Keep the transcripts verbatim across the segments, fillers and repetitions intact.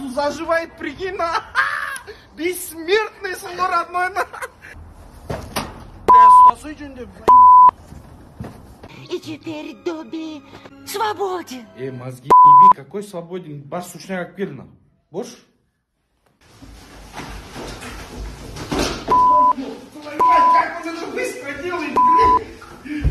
сразу заживает, прикинь. Бессмертный сын родной. И теперь Добби свободен. Э, мозги еби, какой свободен? Бас сушняк как пирна. Бош? Как он это быстро делает, блин?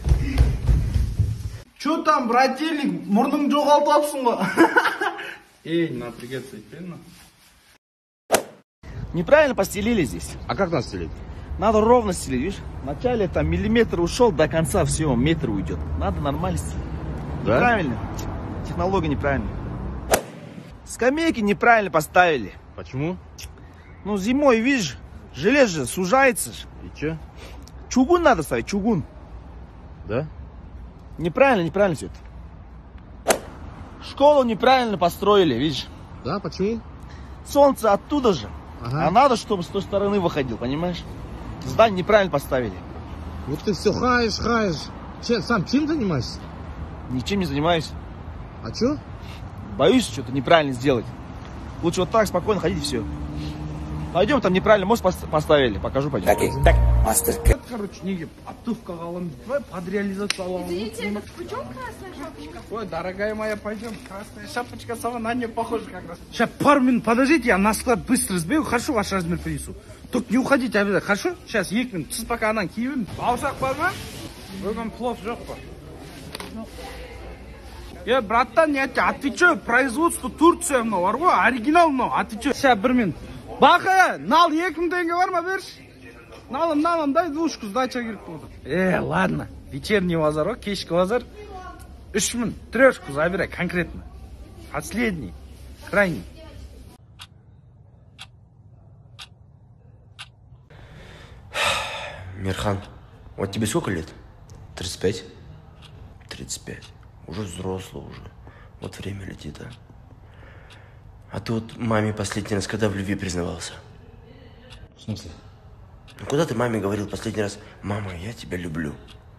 Чё там, брательник? Мурның жоғалтапсың ғой. Эй, не напрягаться, пирна. Неправильно постелили здесь. А как нас стелить? Надо ровно стелить, видишь? Вначале там миллиметр ушел, до конца все, метр уйдет. Надо нормально стелить. Да? Неправильно. Технология неправильная. Скамейки неправильно поставили. Почему? Ну, зимой, видишь, железо же сужается. И чё? Чугун надо ставить, чугун. Да? Неправильно, неправильно все это. Школу неправильно построили, видишь? Да, почему? Солнце оттуда же. Ага. А надо, чтобы с той стороны выходил, понимаешь? Здание неправильно поставили. Вот ты все хаешь, хаешь. Че, сам чем занимаешься? Ничем не занимаюсь. А чё? Боюсь что-то неправильно сделать. Лучше вот так спокойно ходить и все. Пойдем, там неправильно мост поставили. Покажу, пойдем. Так, так, мастер. Короче, неге оптовка алам, давай под реализацию алам. Извините, почем красная шапочка? Ой, дорогая моя, пойдем. Красная шапочка сама на нее похожа как раз. Сейчас пару минут подождите, я на склад быстро сбегу. Хорошо, ваш размер принесу. Только не уходите обязательно, хорошо? Сейчас, екі минут. Сіз пока анан киевін. Бауырсақ бар ма? Бүгін плов жоқ па? Е, браттан, я тебе отвечаю, производство Турция мынау бар ғой, оригинал мынау, отвечаю. Сейчас, бір минут. Бақа, нал екі мың теңге бар ма, берші? Налым, налым, дай двушку, сдача керек болды. Э, ладно, вечерний базар, о, кешкі базар. Үш мың, трешку забирай, конкретно. Последний, крайний. Мирхан, вот тебе сколько лет? тридцать пять? тридцать пять. Уже взрослый уже. Вот время летит, а. А ты вот маме последний раз когда в любви признавался? В смысле? Ну куда ты маме говорил последний раз: мама, я тебя люблю?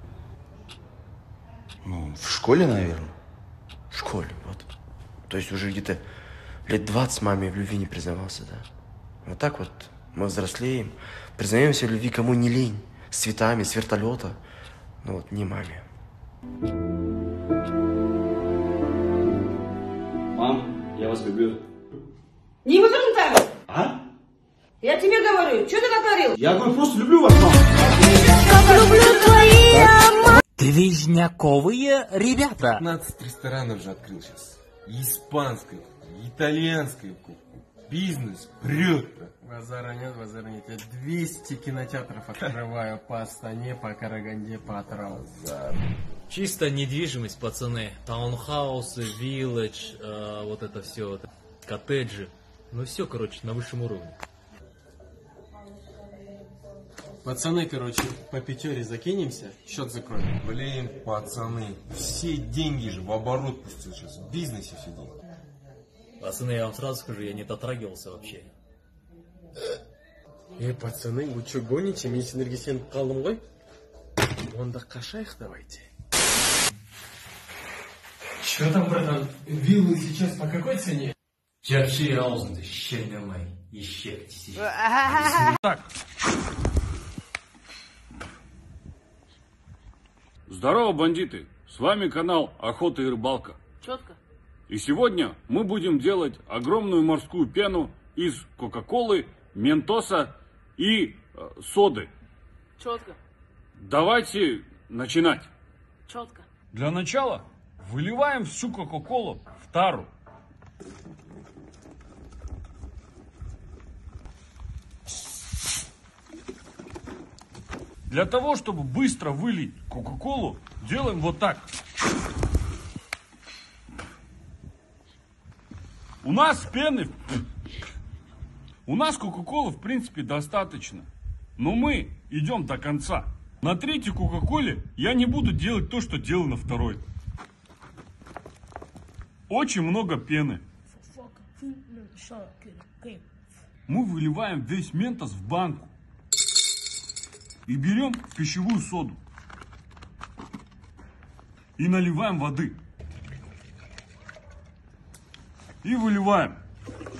Ну, в школе, наверное. В школе, вот. То есть уже где-то лет двадцать маме в любви не признавался, да? Вот так вот мы взрослеем, признаемся в любви кому не лень. С цветами, с вертолета. Ну вот, не маме. Мам, я вас люблю. Не выдумай там! А? Я тебе говорю, что ты натворил? Я говорю, просто люблю вас, мам. Люблю твои Движняковые ребята. пятнадцать ресторанов же открыл сейчас. Испанской кухни, итальянской кухни. Бизнес прет. Базара нет, базара нет. Я двести кинотеатров открываю по Астане, по Караганде, по Атырау. Чисто недвижимость, пацаны. Таунхаусы, вилледж, э, вот это все, коттеджи. Ну все, короче, на высшем уровне. Пацаны, короче, по пятере закинемся, счет закроем. Блин, пацаны, все деньги же в оборот пустил сейчас. В бизнесе все деньги. Пацаны, я вам сразу скажу, я не дотрагивался вообще. Э, пацаны, вы что гоните? Мен сендерге сеніп қалдым ғой? Онда қашайық давайте. Что там, братан? Виллы сейчас по какой цене? Чарши аузенды, щельня май, ещек. Так. Здорово, бандиты! С вами канал Охота и Рыбалка. Четко. И сегодня мы будем делать огромную морскую пену из кока-колы, ментоса и э, соды. Четко. Давайте начинать. Четко. Для начала выливаем всю кока-колу в тару. Для того, чтобы быстро вылить кока-колу, делаем вот так. У нас пены, у нас кока-колы в принципе достаточно, но мы идем до конца. На третьей кока-коле я не буду делать то, что делаю на второй. Очень много пены. Мы выливаем весь ментос в банку. И берем пищевую соду. И наливаем воды. И выливаем.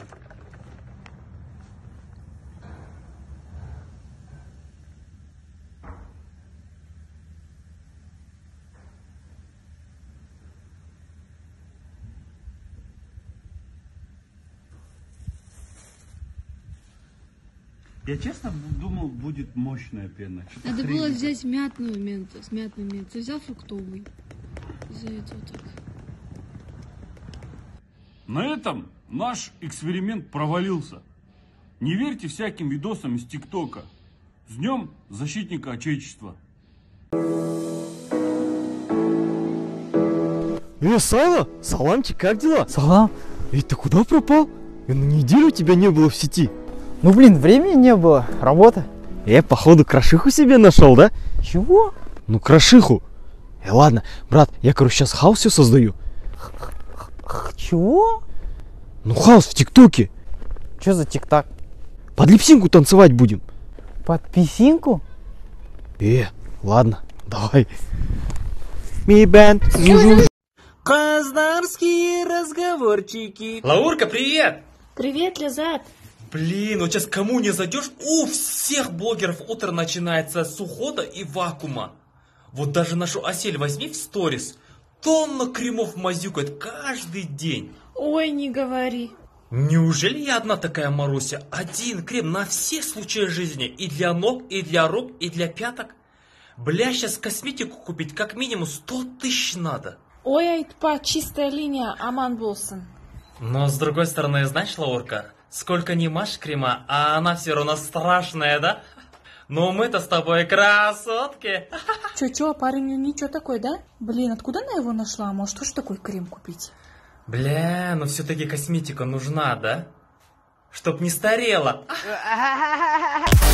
Я честно думал, будет мощная пена. Что-то Надо хрень. было взять мятную менту, с мятной ментой. Ты взял фруктовый. За это вот так. На этом наш эксперимент провалился. Не верьте всяким видосам из ТикТока. С днем защитника Отечества. Э, Сайло, саламчик, как дела? Салам. Эй, ты куда пропал? На неделю тебя не было в сети. Ну, блин, времени не было, работа. Э, походу, крошиху себе нашел, да? Чего? Ну, крошиху. Э, ладно, брат, я, короче, сейчас хаос все создаю. Чего? Ну, хаос в ТикТоке. Что за ТикТок? Под липсинку танцевать будем. Под писинку? Э, ладно, давай. Ми бэнд. Каздарские разговорчики. Лаурка, привет! Привет, Лизат. Блин, вот сейчас кому не зайдешь, у всех блогеров утро начинается с ухода и вакуума. Вот даже нашу Асель возьми в сторис. Тонна кремов мазюкает каждый день. Ой, не говори. Неужели я одна такая Маруся? Один крем на все случаи жизни. И для ног, и для рук, и для пяток. Бля, сейчас косметику купить как минимум сто тысяч надо. Ой, айтпа, чистая линия, аман болсын. Но с другой стороны, знаешь, Лаурка, сколько не машь крема, а она все равно страшная, да? Но мы-то с тобой красотки. Чё-чё, парень ничего такой, да? Блин, откуда она его нашла? Может, тоже такой крем купить? Бля, но все-таки косметика нужна, да? Чтоб не старела.